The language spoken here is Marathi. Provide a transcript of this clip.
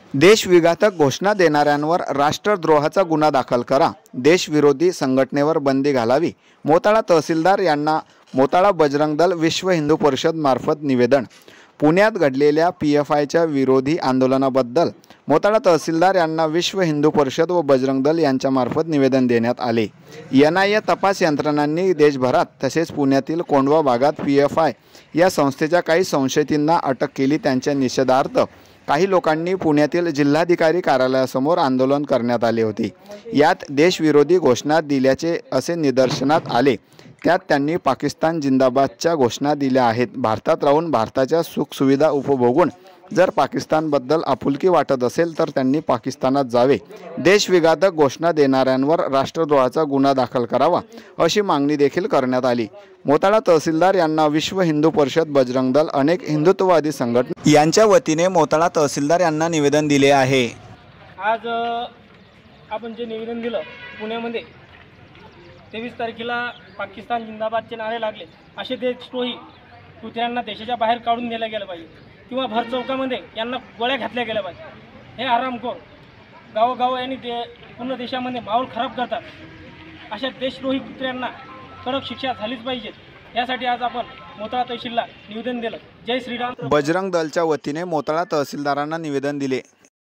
देशविघातक घोषणा देणाऱ्यांवर राष्ट्रद्रोहाचा गुन्हा दाखल करा, देशविरोधी संघटनेवर बंदी घालावी। मोताळा तहसीलदार यांना मोताळा बजरंग दल विश्व हिंदू परिषद मार्फत निवेदन। पुण्यात घडलेल्या पीएफआयच्या विरोधी आंदोलनाबद्दल मोताळा तहसीलदार यांना विश्व हिंदू परिषद व बजरंग दल यांच्यामार्फत निवेदन देण्यात आले। एनआयए तपास यंत्रणांनी देशभरात तसेच पुण्यातील कोंढवा भागात पीएफआय या संस्थेच्या काही संशयितांना अटक केली। त्यांच्या निषेधार्थ काही लोकांनी पुण्यातील जिल्हाधिकारी कार्यालयासमोर आंदोलन करण्यात आले होते। यात देशविरोधी घोषणा दिल्याचे असे निदर्शनात आले। त्यात त्यांनी पाकिस्तान जिंदाबादच्या घोषणा दिल्या आहेत। भारतात राहून भारताच्या सुखसुविधा उपभोगून जर पाकिस्तानबद्दल आपुलकी वाटत असेल तर त्यांनी पाकिस्तानात जावे। देशविघातक घोषणा देणाऱ्यांवर राष्ट्रद्रोहाचा गुन्हा दाखल करावा अशी मागणी देखील करण्यात आली। मोताळा तहसीलदार यांना विश्व हिंदू परिषद, बजरंग दल, अनेक हिंदुत्ववादी संघटना यांच्या वतीने मोताळा तहसीलदार यांना निवेदन दिले आहे। आज आपण जे निवेदन दिलं पुण्यामध्ये 23 तारखेला पाकिस्तान जिंदाबादचे नारे लागले, असे देशद्रोही कृत्यांना देशाच्या बाहेर काढून नेलं गेलं पाहिजे किंवा भर चौकामध्ये यांना गोळ्या घातल्या गेल्या पाहिजे। हे आरामखोर गावोगाव यांनी पूर्ण देशामध्ये माहोल खराब करतात। अशा देशद्रोही कृत्यांना कडक शिक्षा झालीच पाहिजे। यासाठी आज आपण मोताळा तहसीलला निवेदन दिलं। जय श्रीराम। बजरंग दलच्या वतीने मोताळा तहसीलदारांना निवेदन दिले।